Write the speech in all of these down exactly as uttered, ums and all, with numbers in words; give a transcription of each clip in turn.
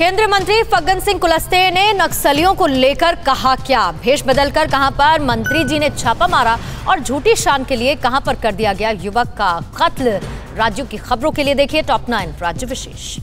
केंद्रीय मंत्री फग्गन सिंह कुलस्ते ने नक्सलियों को लेकर कहा क्या? भेष बदलकर कहां पर मंत्री जी ने छापा मारा और झूठी शान के लिए कहां पर कर दिया गया युवक का कत्ल? राज्यों की खबरों के लिए देखिए टॉप नाइन राज्य विशेष।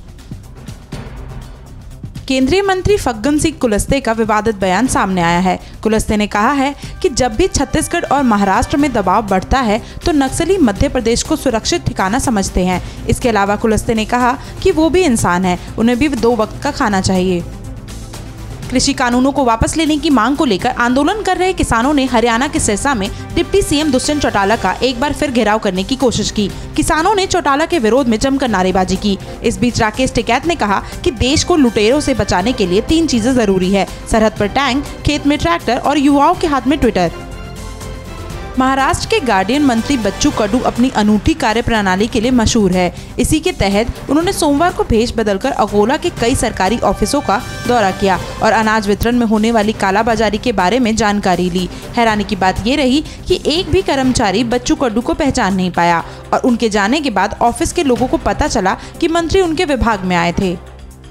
केंद्रीय मंत्री फग्गन सिंह कुलस्ते का विवादित बयान सामने आया है। कुलस्ते ने कहा है कि जब भी छत्तीसगढ़ और महाराष्ट्र में दबाव बढ़ता है तो नक्सली मध्य प्रदेश को सुरक्षित ठिकाना समझते हैं। इसके अलावा कुलस्ते ने कहा कि वो भी इंसान है, उन्हें भी दो वक्त का खाना चाहिए। कृषि कानूनों को वापस लेने की मांग को लेकर आंदोलन कर रहे किसानों ने हरियाणा के सिरसा में डिप्टी सीएम दुष्यंत चौटाला का एक बार फिर घेराव करने की कोशिश की। किसानों ने चौटाला के विरोध में जमकर नारेबाजी की। इस बीच राकेश टिकैत ने कहा कि देश को लुटेरों से बचाने के लिए तीन चीजें जरूरी है: सरहद पर टैंक, खेत में ट्रैक्टर और युवाओं के हाथ में ट्विटर। महाराष्ट्र के गार्डियन मंत्री बच्चू कडू अपनी अनूठी कार्यप्रणाली के लिए मशहूर है। इसी के तहत उन्होंने सोमवार को भेष बदलकर अकोला के कई सरकारी ऑफिसों का दौरा किया और अनाज वितरण में होने वाली कालाबाजारी के बारे में जानकारी ली। हैरानी की बात ये रही कि एक भी कर्मचारी बच्चू कडू को पहचान नहीं पाया और उनके जाने के बाद ऑफिस के लोगों को पता चला कि मंत्री उनके विभाग में आए थे।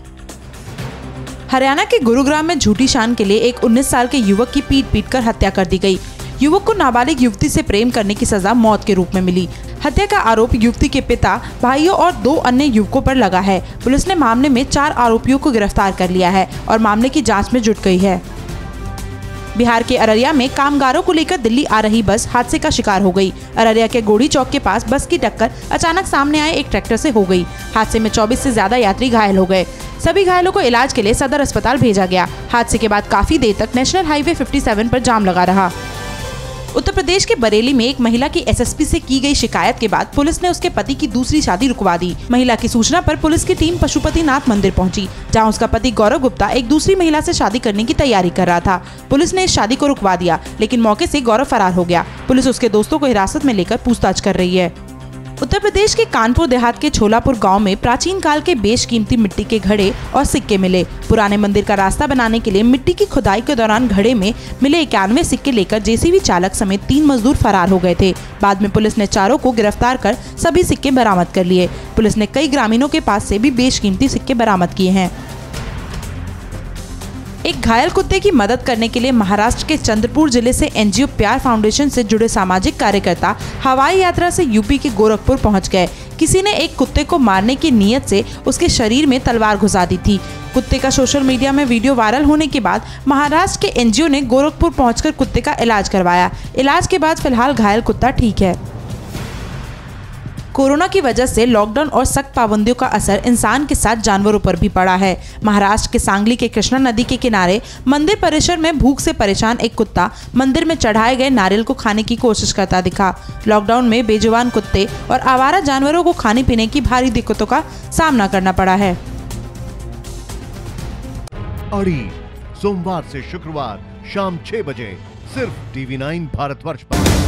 हरियाणा के गुरुग्राम में झूठी शान के लिए एक उन्नीस साल के युवक की पीट पीट कर हत्या कर दी गई। युवक को नाबालिग युवती से प्रेम करने की सजा मौत के रूप में मिली। हत्या का आरोप युवती के पिता, भाइयों और दो अन्य युवकों पर लगा है। पुलिस ने मामले में चार आरोपियों को गिरफ्तार कर लिया है और मामले की जांच में जुट गई है। बिहार के अररिया में कामगारों को लेकर दिल्ली आ रही बस हादसे का शिकार हो गई। अररिया के गोड़ी चौक के पास बस की टक्कर अचानक सामने आए एक ट्रैक्टर से हो गई। हादसे में चौबीस से ज्यादा यात्री घायल हो गए। सभी घायलों को इलाज के लिए सदर अस्पताल भेजा गया। हादसे के बाद काफी देर तक नेशनल हाईवे सत्तावन पर जाम लगा रहा। उत्तर प्रदेश के बरेली में एक महिला की एसएसपी से की गई शिकायत के बाद पुलिस ने उसके पति की दूसरी शादी रुकवा दी। महिला की सूचना पर पुलिस की टीम पशुपतिनाथ मंदिर पहुंची, जहां उसका पति गौरव गुप्ता एक दूसरी महिला से शादी करने की तैयारी कर रहा था। पुलिस ने इस शादी को रुकवा दिया, लेकिन मौके से गौरव फरार हो गया। पुलिस उसके दोस्तों को हिरासत में लेकर पूछताछ कर रही है। उत्तर प्रदेश के कानपुर देहात के छोलापुर गांव में प्राचीन काल के बेशकीमती मिट्टी के घड़े और सिक्के मिले। पुराने मंदिर का रास्ता बनाने के लिए मिट्टी की खुदाई के दौरान घड़े में मिले इक्यानवे सिक्के लेकर जेसीबी चालक समेत तीन मजदूर फरार हो गए थे। बाद में पुलिस ने चारों को गिरफ्तार कर सभी सिक्के बरामद कर लिए। पुलिस ने कई ग्रामीणों के पास से भी बेशकीमती सिक्के बरामद किए हैं। एक घायल कुत्ते की मदद करने के लिए महाराष्ट्र के चंद्रपुर जिले से एनजीओ प्यार फाउंडेशन से जुड़े सामाजिक कार्यकर्ता हवाई यात्रा से यूपी के गोरखपुर पहुंच गए। किसी ने एक कुत्ते को मारने की नीयत से उसके शरीर में तलवार घुसा दी थी। कुत्ते का सोशल मीडिया में वीडियो वायरल होने के बाद महाराष्ट्र के एनजीओ ने गोरखपुर पहुंचकर कुत्ते का इलाज करवाया। इलाज के बाद फिलहाल घायल कुत्ता ठीक है। कोरोना की वजह से लॉकडाउन और सख्त पाबंदियों का असर इंसान के साथ जानवरों पर भी पड़ा है। महाराष्ट्र के सांगली के कृष्णा नदी के किनारे मंदिर परिसर में भूख से परेशान एक कुत्ता मंदिर में चढ़ाए गए नारियल को खाने की कोशिश करता दिखा। लॉकडाउन में बेजुबान कुत्ते और आवारा जानवरों को खाने पीने की भारी दिक्कतों का सामना करना पड़ा है। अड़ी सोमवार से शुक्रवार शाम छह बजे सिर्फ टीवी नाइन भारतवर्ष पर।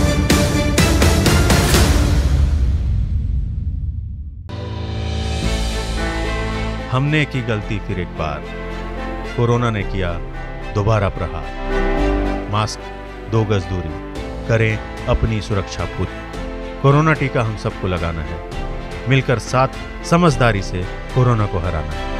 हमने की गलती फिर एक बार, कोरोना ने किया दोबारा प्रहार। मास्क, दो गज दूरी, करें अपनी सुरक्षा पूरी। कोरोना टीका हम सबको लगाना है, मिलकर साथ समझदारी से कोरोना को हराना है।